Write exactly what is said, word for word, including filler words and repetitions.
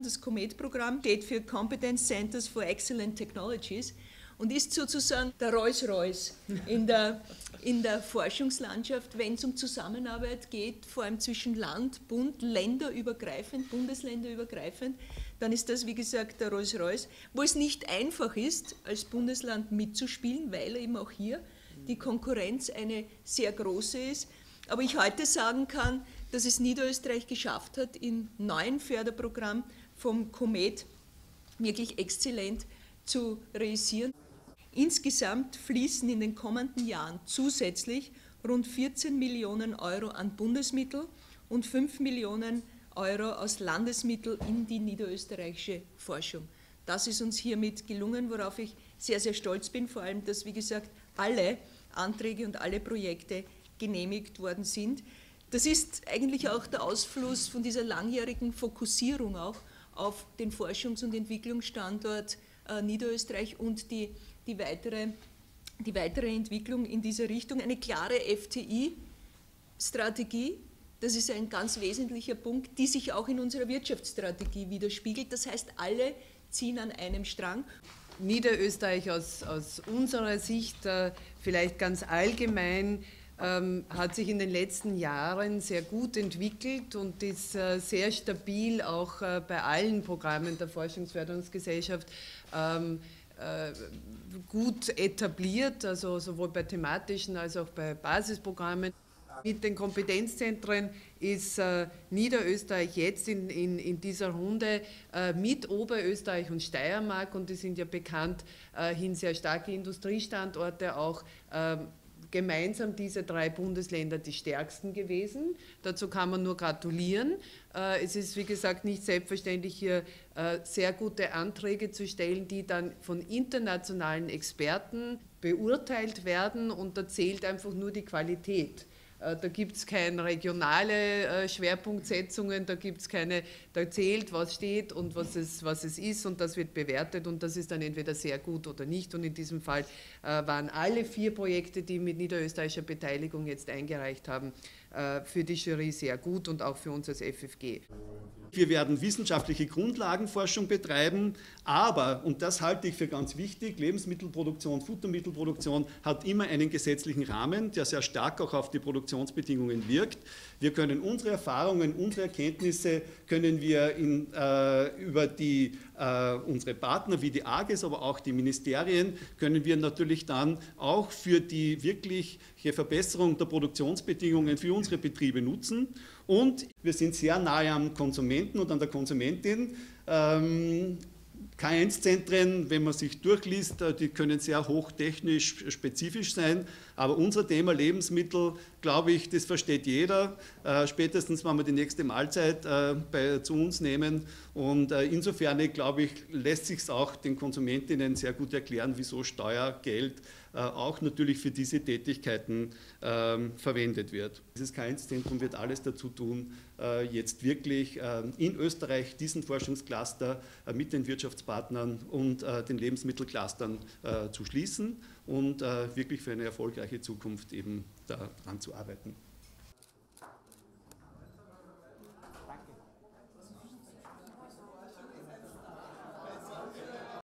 Das COMET-Programm steht für Competence Centers for Excellent Technologies und ist sozusagen der Rolls-Royce in der, in der Forschungslandschaft, wenn es um Zusammenarbeit geht, vor allem zwischen Land, Bund, länderübergreifend, bundesländerübergreifend, dann ist das, wie gesagt, der Rolls-Royce, wo es nicht einfach ist, als Bundesland mitzuspielen, weil eben auch hier die Konkurrenz eine sehr große ist. Aber ich heute sagen kann, dass es Niederösterreich geschafft hat, im neuen Förderprogramm vom COMET wirklich exzellent zu realisieren. Insgesamt fließen in den kommenden Jahren zusätzlich rund vierzehn Millionen Euro an Bundesmittel und fünf Millionen Euro aus Landesmitteln in die niederösterreichische Forschung. Das ist uns hiermit gelungen, worauf ich sehr, sehr stolz bin, vor allem, dass, wie gesagt, alle Anträge und alle Projekte genehmigt worden sind. Das ist eigentlich auch der Ausfluss von dieser langjährigen Fokussierung auch auf den Forschungs- und Entwicklungsstandort äh, Niederösterreich und die, die, weitere, die weitere Entwicklung in dieser Richtung. Eine klare F T I-Strategie, das ist ein ganz wesentlicher Punkt, die sich auch in unserer Wirtschaftsstrategie widerspiegelt. Das heißt, alle ziehen an einem Strang. Niederösterreich aus, aus unserer Sicht, äh, vielleicht ganz allgemein, ähm, hat sich in den letzten Jahren sehr gut entwickelt und ist äh, sehr stabil auch äh, bei allen Programmen der Forschungsförderungsgesellschaft ähm, äh, gut etabliert, also sowohl bei thematischen als auch bei Basisprogrammen. Mit den Kompetenzzentren ist äh, Niederösterreich jetzt in, in, in dieser Runde äh, mit Oberösterreich und Steiermark, und die sind ja bekannt äh, hin sehr starke Industriestandorte, auch äh, gemeinsam diese drei Bundesländer die stärksten gewesen. Dazu kann man nur gratulieren. Äh, es ist, wie gesagt, nicht selbstverständlich, hier äh, sehr gute Anträge zu stellen, die dann von internationalen Experten beurteilt werden, und da zählt einfach nur die Qualität. Da gibt es keine regionale Schwerpunktsetzungen, da gibt es keine, da zählt, was steht und was es, was es ist, und das wird bewertet, und das ist dann entweder sehr gut oder nicht. Und in diesem Fall waren alle vier Projekte, die mit niederösterreichischer Beteiligung jetzt eingereicht haben, für die Jury sehr gut und auch für uns als F F G. Wir werden wissenschaftliche Grundlagenforschung betreiben, aber, und das halte ich für ganz wichtig, Lebensmittelproduktion, Futtermittelproduktion hat immer einen gesetzlichen Rahmen, der sehr stark auch auf die Produktionsbedingungen wirkt. Wir können unsere Erfahrungen, unsere Erkenntnisse können wir in, äh, über die, äh, unsere Partner wie die A G E S, aber auch die Ministerien, können wir natürlich dann auch für die wirkliche Verbesserung der Produktionsbedingungen für unsere Betriebe nutzen. Und wir sind sehr nahe am Konsumenten und an der Konsumentin. Ähm, K eins Zentren, wenn man sich durchliest, die können sehr hochtechnisch spezifisch sein, aber unser Thema Lebensmittel, glaube ich, das versteht jeder, äh, spätestens wenn wir die nächste Mahlzeit äh, bei, zu uns nehmen, und äh, insofern, glaube ich, lässt sich es auch den Konsumentinnen sehr gut erklären, wieso Steuergeld äh, auch natürlich für diese Tätigkeiten äh, verwendet wird. Dieses K eins Zentrum wird alles dazu tun, äh, jetzt wirklich äh, in Österreich diesen Forschungscluster äh, mit den Wirtschaftspartnern und äh, den Lebensmittelclustern äh, zu schließen und äh, wirklich für eine erfolgreiche Zukunft eben daran zu arbeiten.